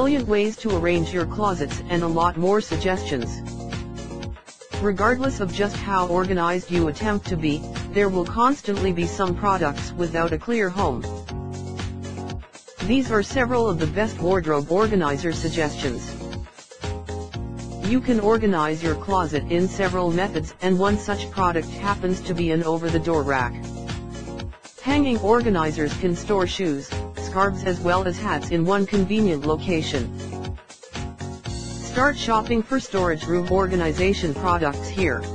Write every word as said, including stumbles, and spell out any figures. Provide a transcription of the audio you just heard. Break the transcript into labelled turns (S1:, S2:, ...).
S1: brilliant ways to arrange your closets and a lot more suggestions. Regardless of just how organized you attempt to be, there will constantly be some products without a clear home. These are several of the best wardrobe organizer suggestions. You can organize your closet in several methods, and one such product happens to be an over-the-door rack. Hanging organizers can store shoes, scarves as well as hats in one convenient location. Start shopping for storage room organization products here.